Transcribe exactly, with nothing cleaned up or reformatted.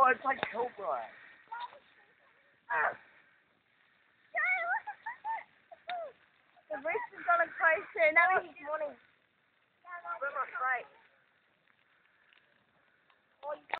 Oh, it's like Cobra. The rooster's gone closer. Now he's wanting.